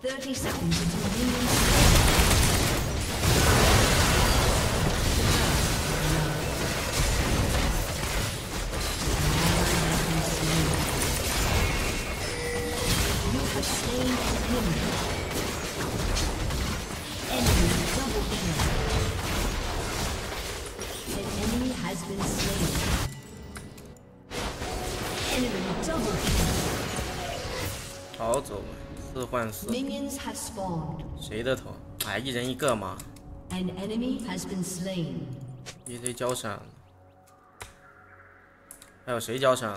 30 seconds until minions. 逃走，4换4。 Minions have spawned. 谁的头？哎，一人一个嘛。 An enemy has been slain. 一堆交闪了，还有谁交闪了？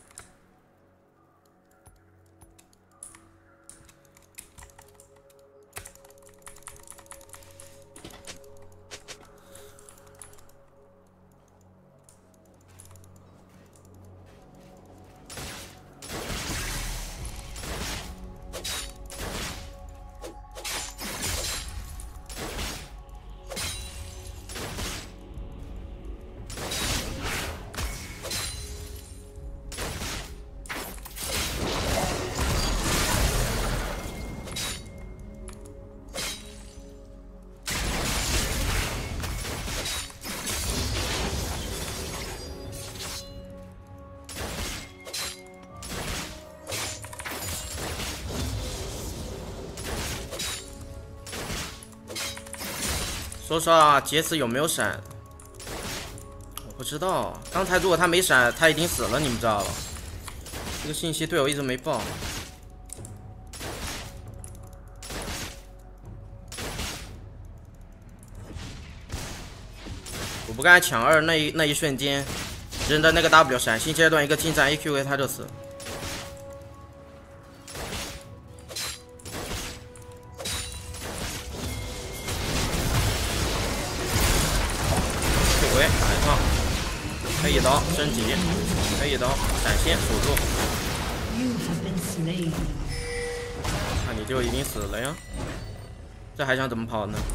说实话，杰斯有没有闪？我不知道。刚才如果他没闪，他已经死了，你们知道吧？这个信息队友一直没报。我不刚才抢2那一瞬间，扔的那个 W 闪，新阶段一个近战 AQ 他就死。黑一刀升级，黑一刀闪现辅助，那你就已经死了呀！这还想怎么跑呢？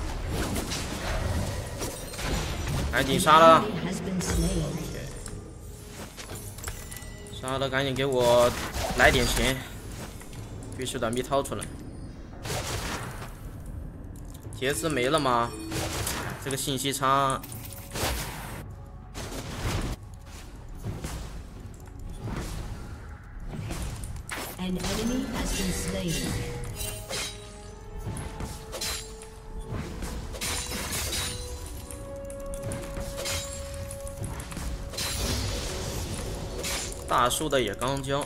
赶紧杀了！ OK， 杀了，赶紧给我来点钱，必须短臂掏出来。杰斯没了吗？这个信息差。 An enemy has been slain. 大树的也刚交。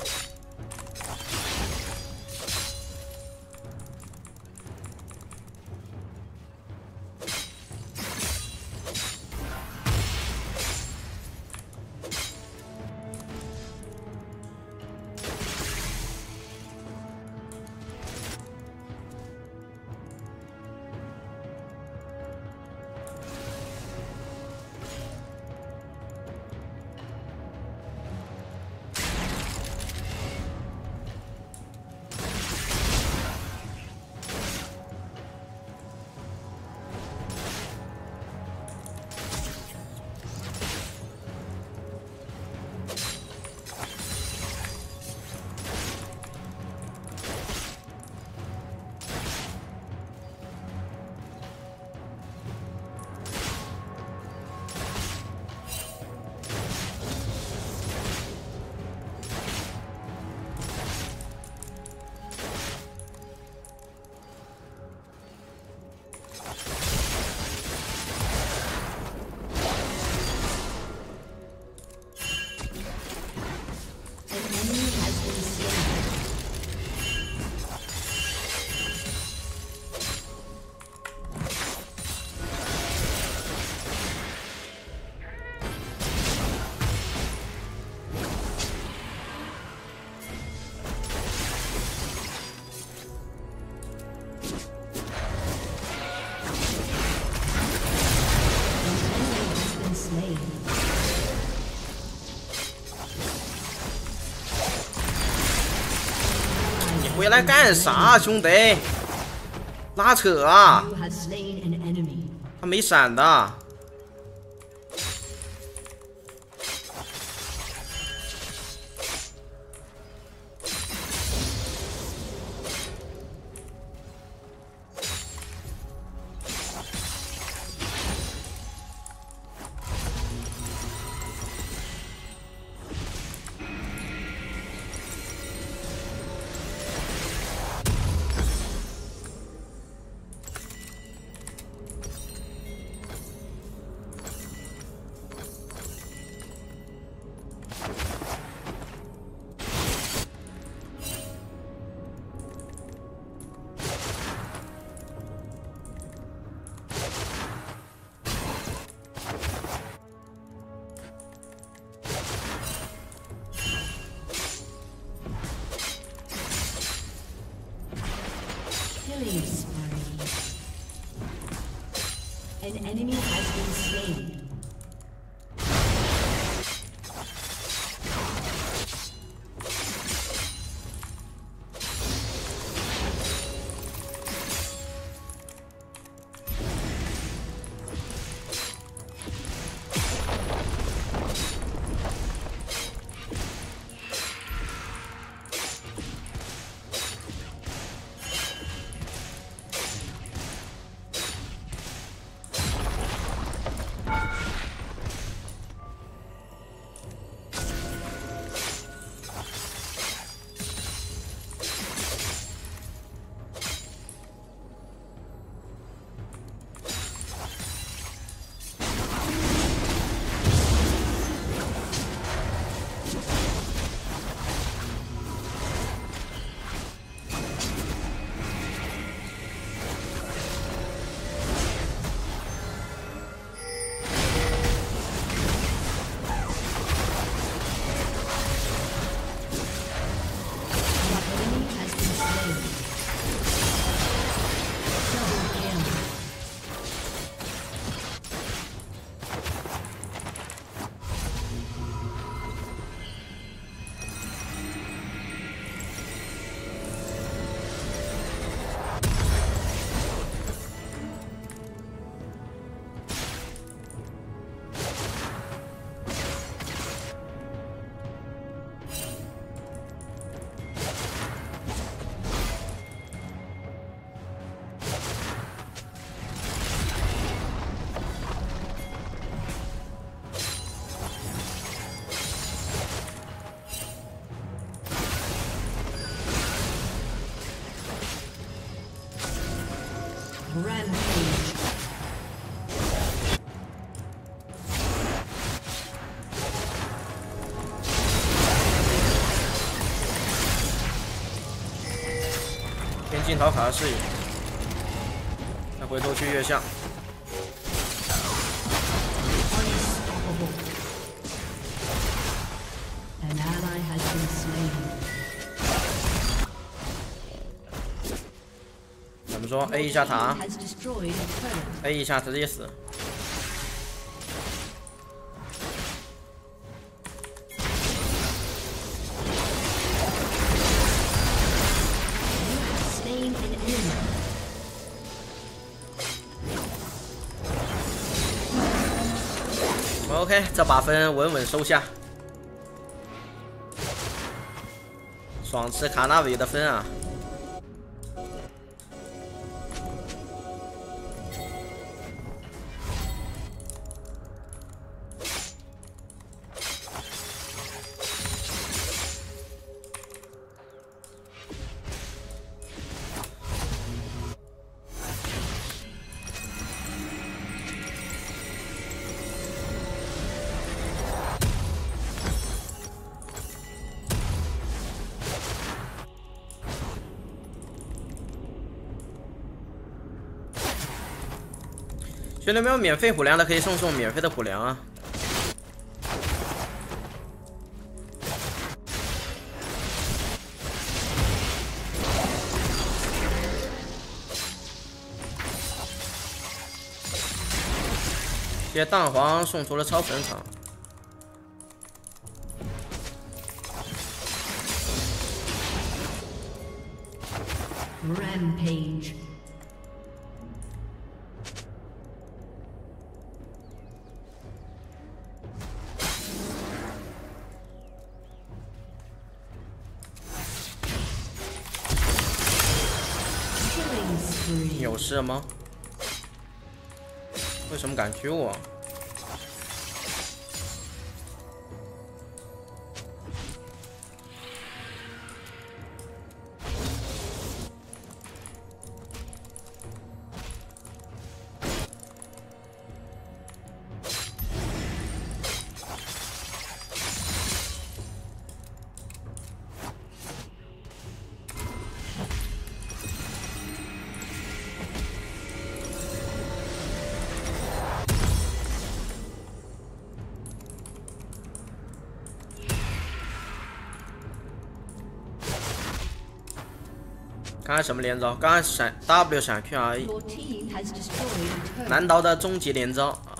回来干啥，兄弟？拉扯啊！他没闪的。 Killing spree. An enemy has been slain. Rampage. 边境逃卡的视野，再回头去月下。 An ally has been slain. 怎么说 ？A 一下塔 Has destroyed a turret. ，A 一下直接死。 Slain an enemy. OK， 这把分稳稳收下，爽吃卡纳维的分啊！兄弟们有免费虎粮的可以送免费的虎粮啊！谢谢蛋黄送出了超神场。 Rampage. Killing spree. 有事吗？为什么敢cứu我？ 看看什么连招，刚刚闪 W 闪 QRE， Your team has destroyed a turret. 南刀的终极连招啊！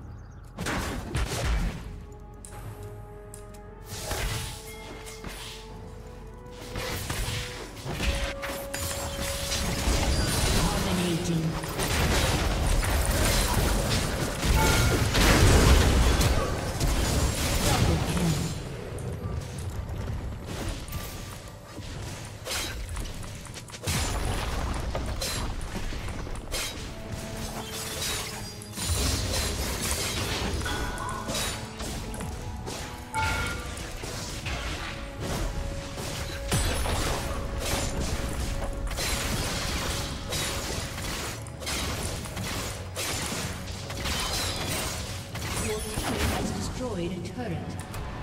Destroyed a turret.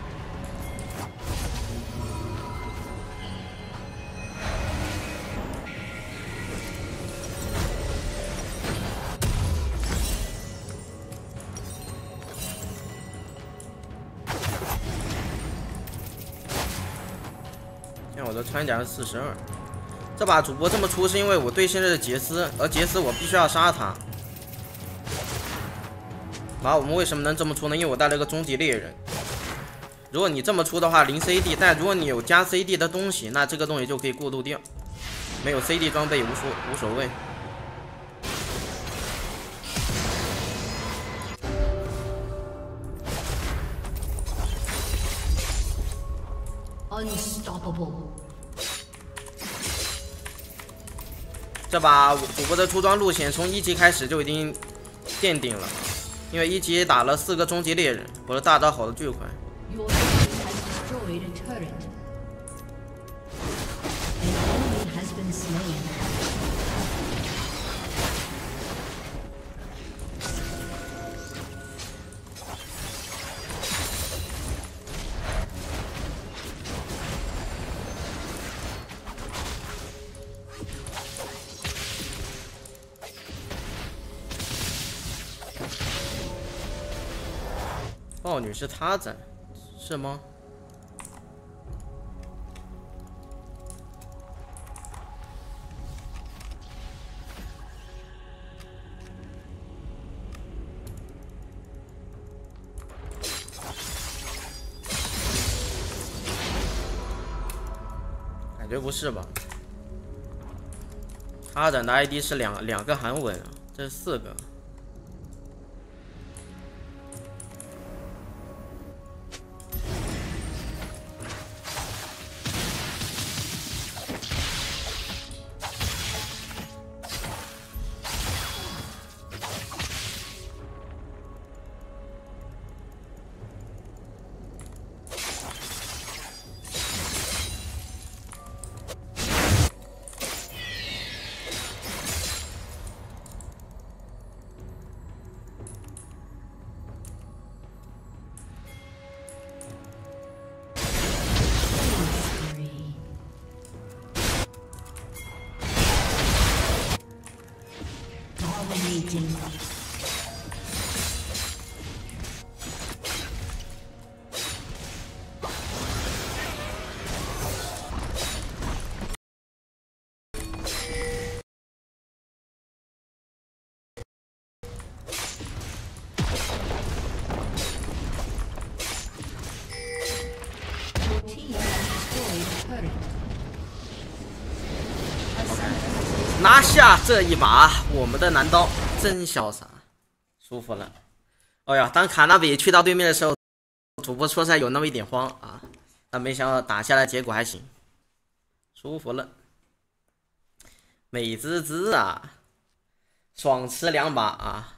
现在我的穿甲是42，这把主播这么出是因为我对现在的杰斯，而杰斯我必须要杀他。然后我们为什么能这么出呢？因为我带了个终极猎人。如果你这么出的话，零 CD， 但如果你有加 CD 的东西，那这个东西就可以过渡掉。没有 CD 装备无所谓。 Unstoppable. 这把主播的出装路线从1级开始就已经奠定了。因为1级打了4个终极猎人，我的大招好的巨快。 Your team has destroyed a turret. An enemy has been slain. 豹女是他斩，是吗？感觉不是吧？他斩的 ID 是两个韩文啊，这是4个。 Dominating. 拿下这一把，我们的男刀真潇洒，舒服了。哎呀，当卡纳比去到对面的时候，主播说出来有那么一点慌啊，但没想到打下来结果还行，舒服了，美滋滋啊，爽吃2把啊！